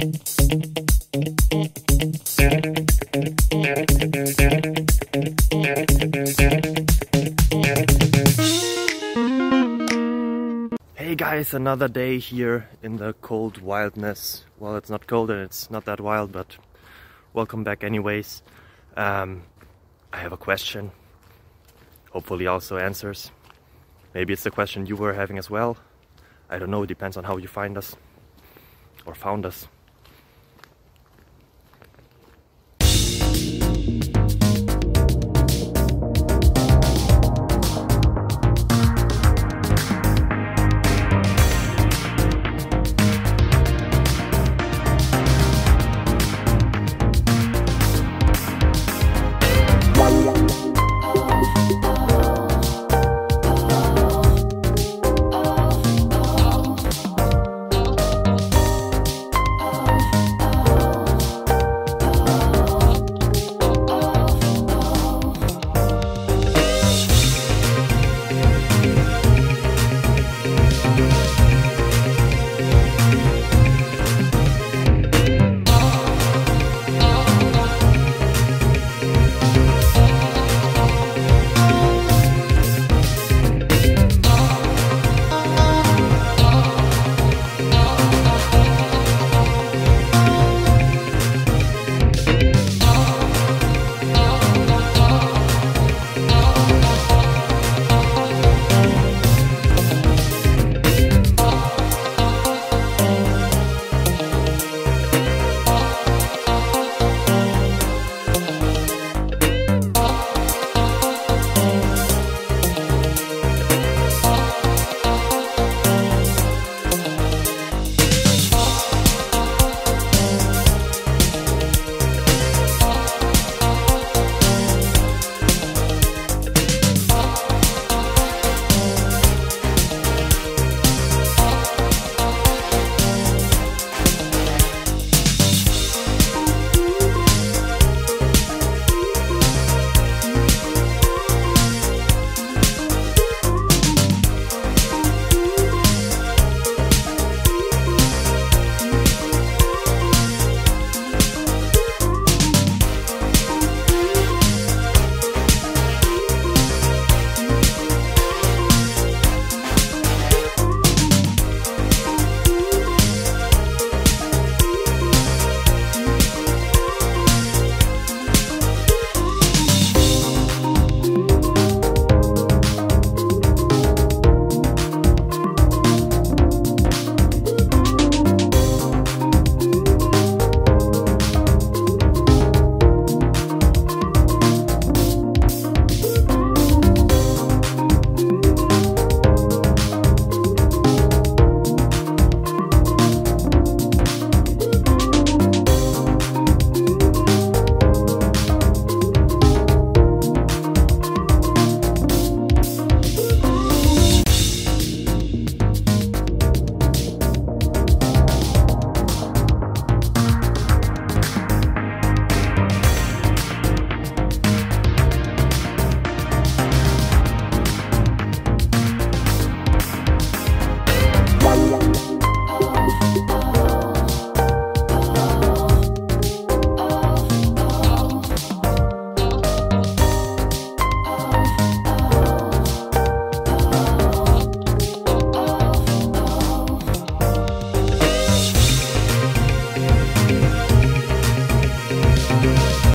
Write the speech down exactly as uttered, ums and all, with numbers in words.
Hey guys, another day here in the cold wildness. Well, it's not cold and it's not that wild, but welcome back anyways. Um, I have a question, hopefully also answers. Maybe it's the question you were having as well. I don't know, it depends on how you find us or found us.